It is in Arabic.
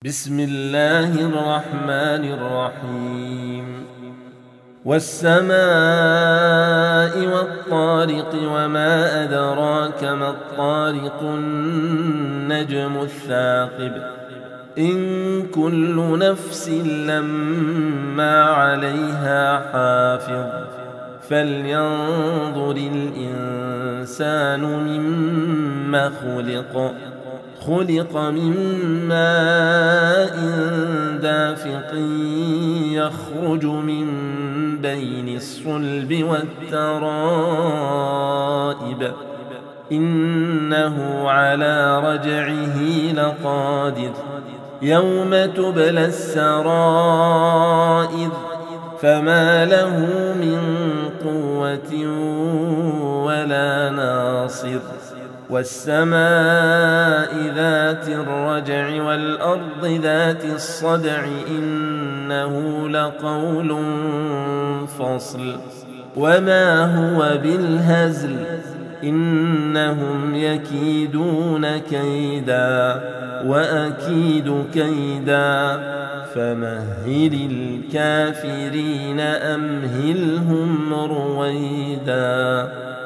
بسم الله الرحمن الرحيم والسماء والطارق وما أدراك ما الطارق النجم الثاقب إن كل نفس لما عليها حافظ فلينظر الإنسان مما خلق من ماء دافق يخرج من بين الصلب والترائب إنه على رجعه لقادر يوم تبلى السرائر فما له من قوة ولا ناصر والسماء ذات الرجع والأرض ذات الصدع إنه لقول فصل وما هو بالهزل إنهم يكيدون كيدا وأكيد كيدا فمهل الكافرين أمهلهم رويدا.